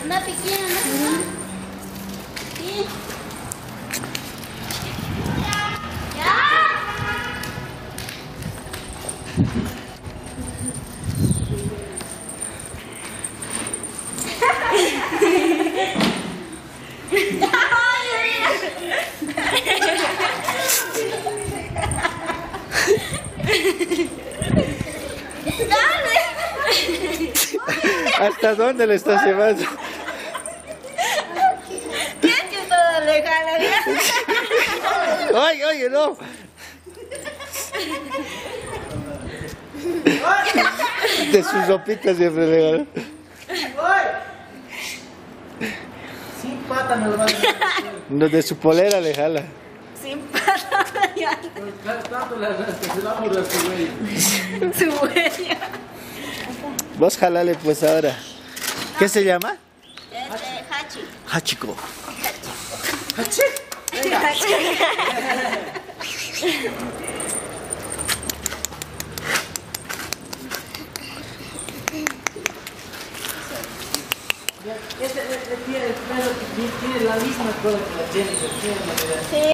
Una pequeña, ¿no? Sí. Ya. ¿Hasta dónde le estás llevando? ¿Quién que todo le jala? Oye, oye, no. De sus ropitas siempre le jala. Sin pata me lo vas a hacer. No, de su polera le jala. Sin pata. Tanto la rasca, se la murra su güey. Su huella. Vos jalale pues ahora. ¿Qué se llama? Hachi. Hachiko. Este tiene la misma cosa que la Jennifer. Tiene la